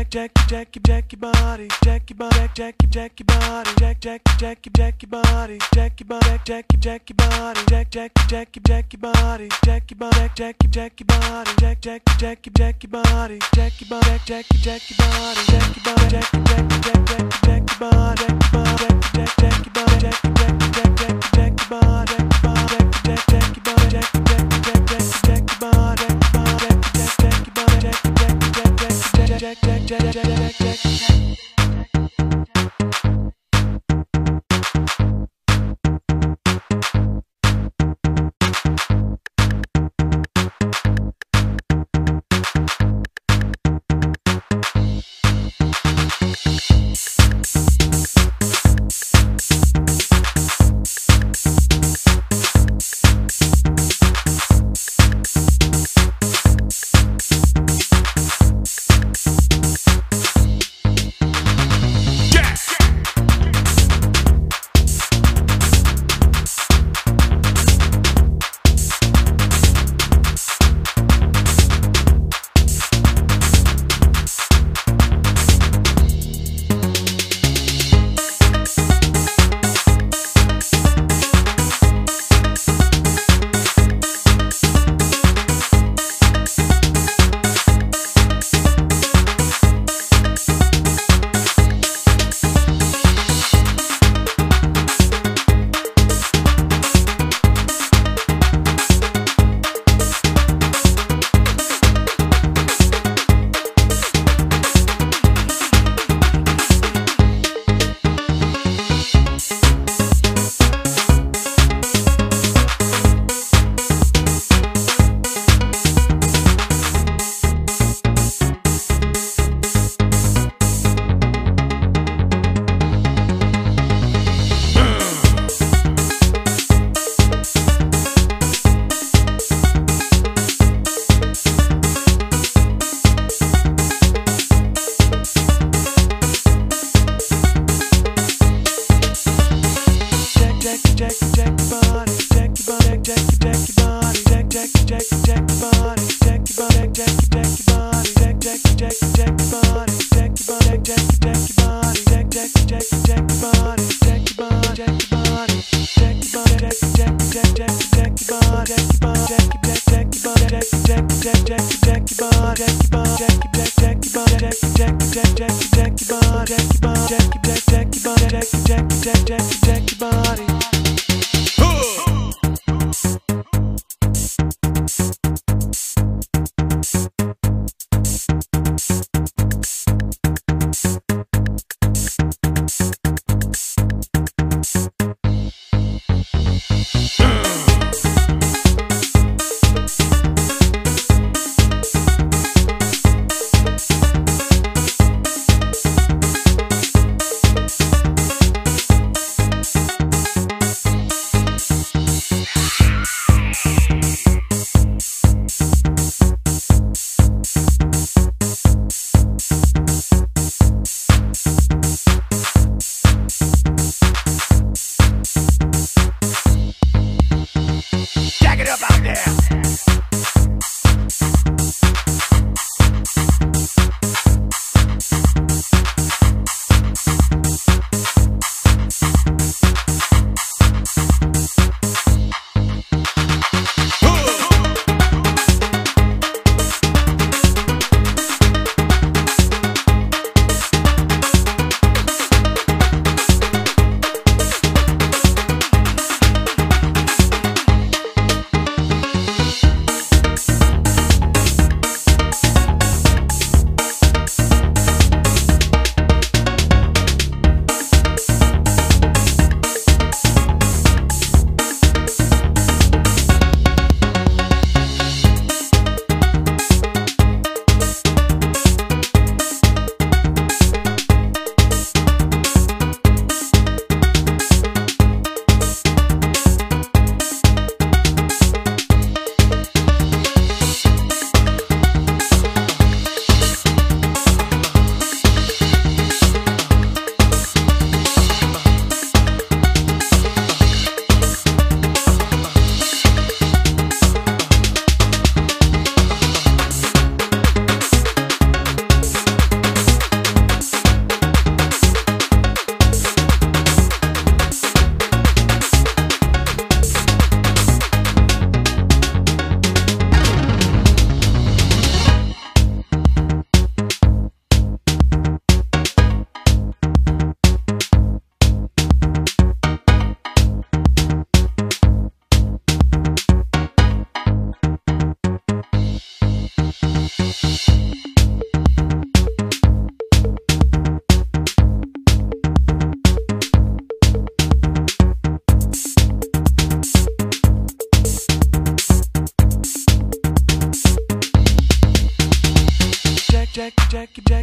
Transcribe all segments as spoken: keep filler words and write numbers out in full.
jack jack jack jack your body, jack your body, jack jack your body, jack jack jack jack your body, jack your body, jack jack your body, jack jack jack jack your body, jack your body, jack jack your body, jack jack jack jack your body, jack your body, jack jack your body, jack your body, jack jack jack jack your body, jack your body, jack jack your body, jack jack jack jack your body, jack jack your body, jack jack jack jack jack your body, jack jack your body, jack jack jack jack jack jack jack jack jack jack.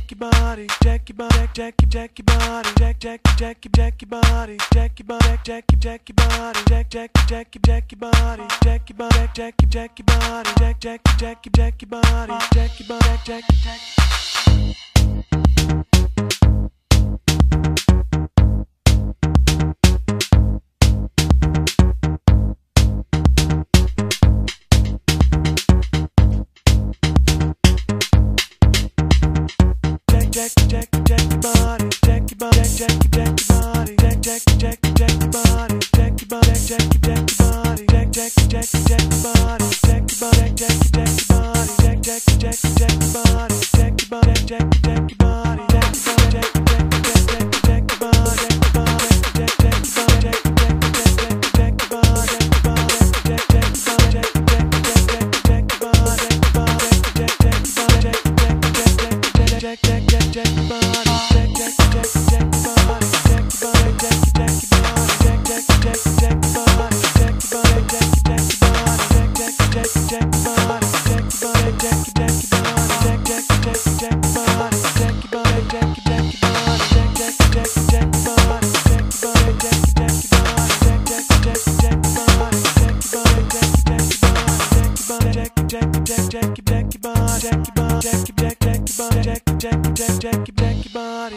Jack your body, Jack your body, Jack your Jack your body, Jack Jack Jack your Jack your body, Jack your body, Jack your Jack your body, Jack Jack Jack your Jack your body, Jack your body, Jack your Jack your body, Jack Jack Jack your Jack your body, Jack your body, Jack Jack. Jack, jack, jack your body, jack your body, jack, jack your body, jack, jack, jack, jack your body, jack your body, jack, jack your body, jack, jack, jack, jack your body, jack your body, jack, jack your body, jack, jack, jack, jack your body, jack your body, jack, jack your body, jack your body, jack, jack, jack, jack, jack your body, jack your body, jack, jack your body, jack, jack, jack, jack, jack your body, jack your body, jack, jack your body, jack, jack, jack, jack, jack your body, jack your body, jack, jack your body, jack, jack, jack, jack, jack, jack. Jack your body, jack, jack, jack, jack your body, jack your body, jack, jack your body, jack, jack, jack, jack your body, jack your body, jack, jack your body, jack, jack, jack, jack your body, jack your body, jack, jack your body, jack, jack, jack, jack your body, jack your body, jack, jack your body, jack, jack, jack, jack your body, jack your body, jack, jack your body, jack, jack, jack, jack your body, jack your body, jack, jack your body, jack your body, jack, jack, jack, jack your jack your body, jack your body, jack, jack, jack your body, jack, jack, jack, jack your jack your body.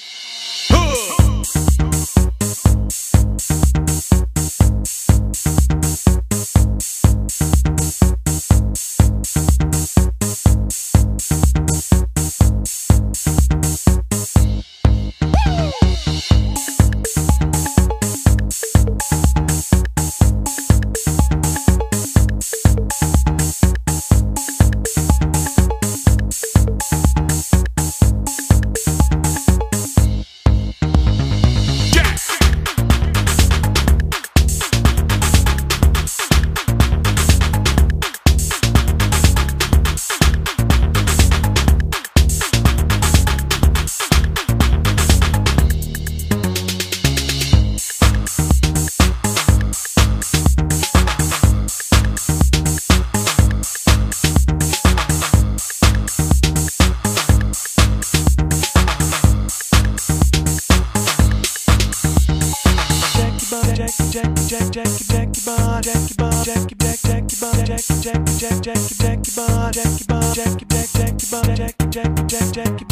Jack, jack, jack, jack your body, jack your body, jack your jack, jack your body, jack, jack, jack, jack, jack your body, jack your body, jack, jack, jack your body, jack, jack, jack, jack your